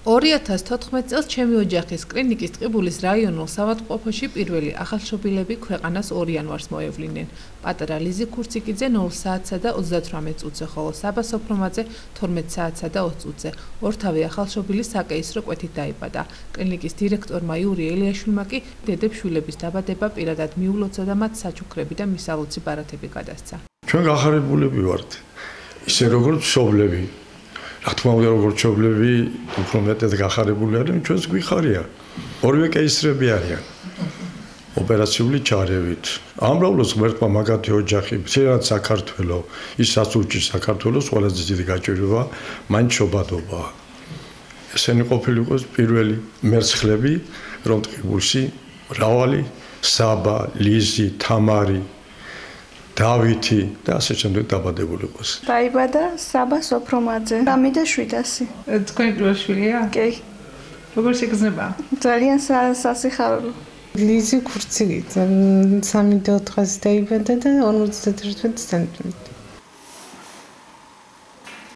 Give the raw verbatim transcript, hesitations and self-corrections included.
ორი ათას თოთხმეტ წელს ჩემი ოჯახის კლინიკის ტყიბულის რაიონულ საავადმყოფოში პირველი ახალშობილები ქვეყანას ორი იანვარს მოევლინნენ. პატარა ლიზი ქურციკიძე ნულ საათსა და ოცდათვრამეტ წუთზე, ხოლო საბა სოფრომაძე თორმეტ საათსა და ოცი წუთზე. ორთავე ახალშობილი საკეისრო კვეთით დაიბადა. კლინიკის დირექტორმა იური ელიაშვილმა კი დედებ-შვილების დაბადება პირადად მიულოცა და მათ საჩუქრები და მისალოცი ბარათები გადასცა. ჩვენ გახარებულები ვართ. ისე როგორც მშობლები. რა თქმა უნდა, როგორც მშობლები უფრო მეტად გახარებული არიან, ჩვენს გვიხარია. ორივე კეისრები არიან. ოპერაციული ჩარევით. ამრავლოს ღმერთმა მაგათი ოჯახი, მცირად საქართველო, ის სასულჭი საქართველოს ყველაზე დიდი გაჭირვება, მან შობადობა. ესენი ყოფილიყოს პირველი მერცხლები, რომ ტყიბულში მრავალი საბა, ლიზი, თამარი დავითი და ასე შემდეგ დაბადებული იყოს. დაიბადა საბა სოფრომაძე, სამი და შვიდასი. თქვენი პირველი შვილია? კი. როგორ შეგრძნება? ძალიან სასიხარულო. ლიზი ქურციკიძე, სამი და ოთხასი დაიბადა და ორმოცდაერთი სანტიმეტრი.